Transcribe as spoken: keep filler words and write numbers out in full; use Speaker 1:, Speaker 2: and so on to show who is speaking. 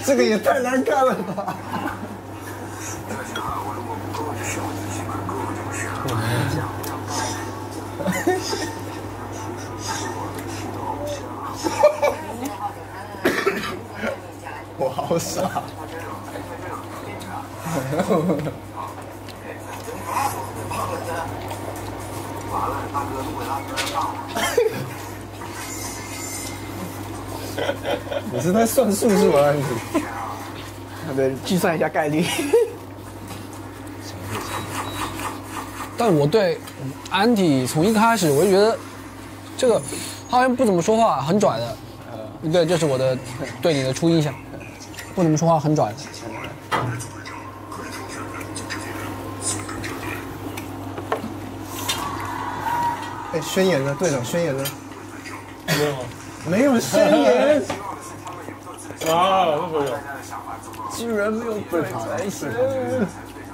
Speaker 1: 这个也太难看了吧！我好傻。你是在算数是吗？对，计算一下概率。
Speaker 2: 但我对安迪从一开始我就觉得，这个他好像不怎么说话，很拽的。对，这是我的对你的初印象，不怎么说话，很拽。
Speaker 1: 哎，宣言呢？队长宣言呢？
Speaker 3: 没有吗？
Speaker 1: 没有宣言。
Speaker 3: 啊，那时候有。
Speaker 1: 居然没有队长宣。